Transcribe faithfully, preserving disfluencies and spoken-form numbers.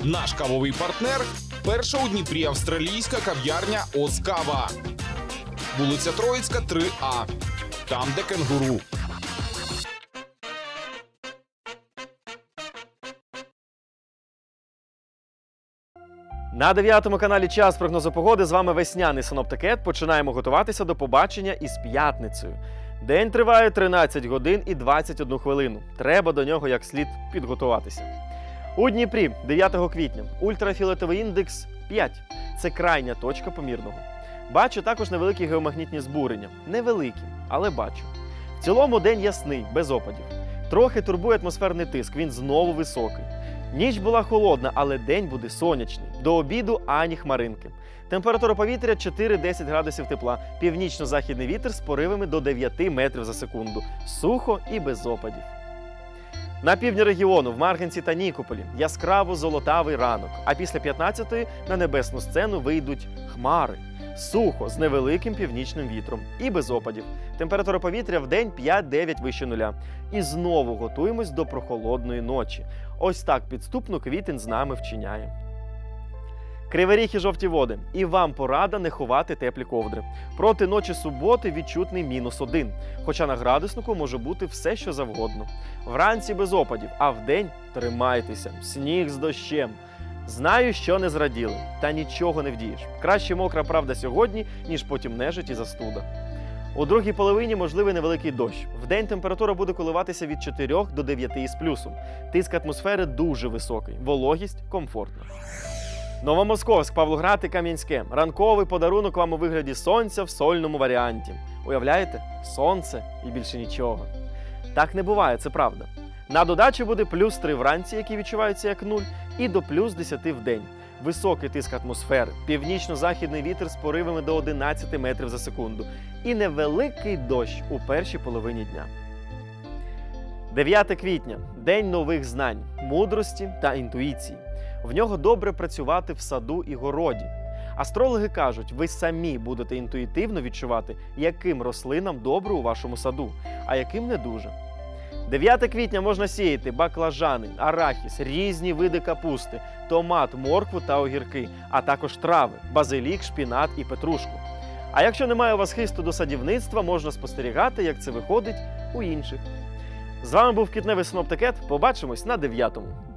Наш кавовий партнер – перша у Дніпрі австралійська кав'ярня «Оз Кава». Вулиця Троїцька, три А. Там, де кенгуру. На дев'ятому каналі «Час прогнозу погоди» з вами весняний синоптик Ед. Починаємо готуватися до побачення із п'ятницею. День триває тринадцять годин і двадцять одну хвилину. Треба до нього як слід підготуватися. У Дніпрі дев'ятого квітня ультрафіолетовий індекс п'ять. Це крайня точка помірного. Бачу також невеликі геомагнітні збурення. Невеликі, але бачу. В цілому день ясний, без опадів. Трохи турбує атмосферний тиск, він знову високий. Ніч була холодна, але день буде сонячний. До обіду ані хмаринки. Температура повітря чотири-десять градусів тепла. Північно-західний вітер з поривами до дев'яти метрів за секунду. Сухо і без опадів. На півдні регіону, в Марганці та Нікополі, яскраво золотавий ранок. А після п'ятнадцятої на небесну сцену вийдуть хмари. Сухо, з невеликим північним вітром і без опадів. Температура повітря в день п'ять-дев'ять вище нуля. І знову готуємось до прохолодної ночі. Ось так підступно квітень з нами вчиняє. Кривий Ріг і Жовті Води. І вам порада не ховати теплі ковдри. Проти ночі суботи відчутний мінус один. Хоча на градуснику може бути все, що завгодно. Вранці без опадів, а вдень тримайтеся. Сніг з дощем. Знаю, що не зраділи. Та нічого не вдієш. Краще мокра правда сьогодні, ніж потім нежить і застуда. У другій половині можливий невеликий дощ. Вдень температура буде коливатися від чотирьох до дев'яти із плюсом. Тиск атмосфери дуже високий. Вологість комфортна. Новомосковськ, Павлоград і Кам'янське. Ранковий подарунок вам у вигляді сонця в сольному варіанті. Уявляєте? Сонце і більше нічого. Так не буває, це правда. На додачу буде плюс три вранці, які відчуваються як нуль, і до плюс десяти в день. Високий тиск атмосфери, північно-західний вітер з поривами до одинадцяти метрів за секунду. І невеликий дощ у першій половині дня. дев'яте квітня. День нових знань, мудрості та інтуїції. В нього добре працювати в саду і городі. Астрологи кажуть, ви самі будете інтуїтивно відчувати, яким рослинам добре у вашому саду, а яким не дуже. дев'яте квітня можна сіяти баклажани, арахіс, різні види капусти, томат, моркву та огірки, а також трави, базилік, шпінат і петрушку. А якщо немає у вас хисту до садівництва, можна спостерігати, як це виходить у інших. З вами був квітневий синоптик Ед. Побачимось на дев'ятому.